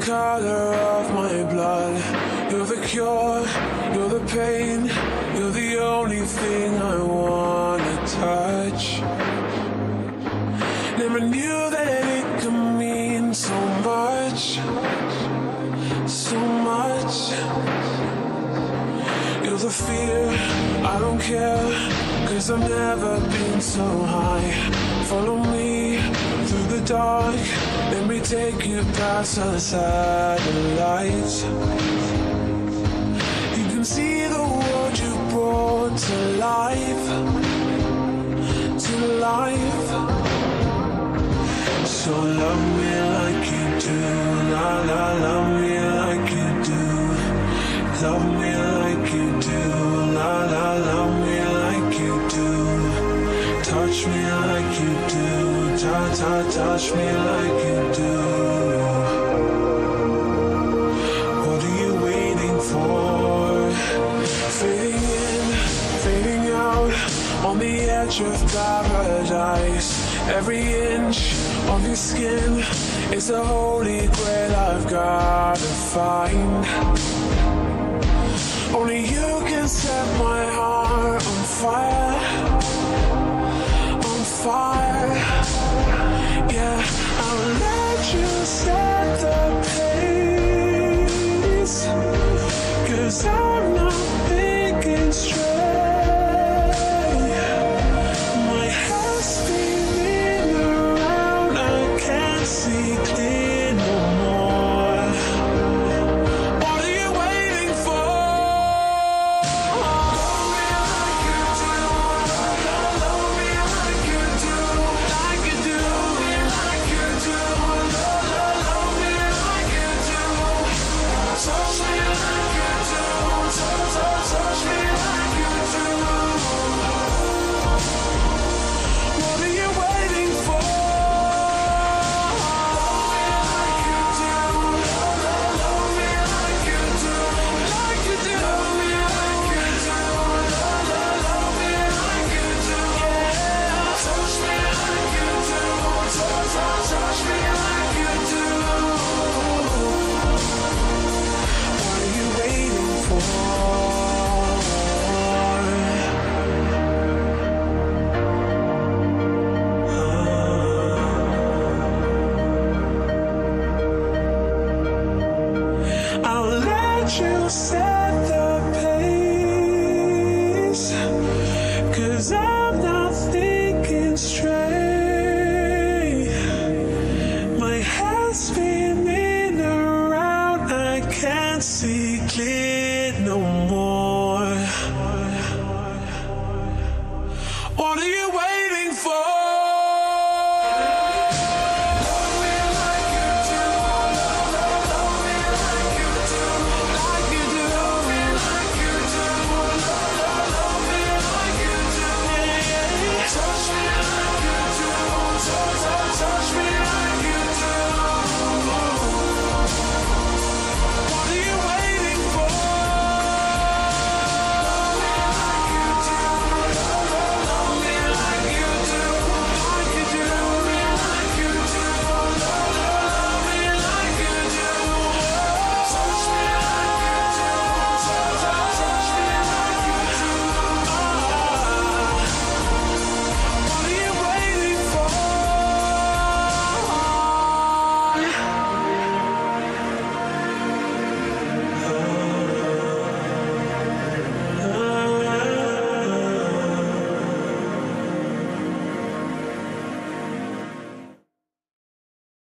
color of my blood. You're the cure, you're the pain, you're the only thing I wanna touch. Never knew that it could mean so much, so much. You're the fear, I don't care, 'cause I've never been so high. Follow me through the dark, let me take you past the satellites. You can see the world you brought to life, to life. So love me like you do, la la, love me like you do. Love me like you do, la la, love me like you do. Touch me like you do, touch me like you do. What are you waiting for? Fading in, fading out, on the edge of paradise. Every inch of your skin is a holy grail I've gotta find. Only you can set my heart on fire, on fire. Yeah, I'll let you set the pace, 'cause I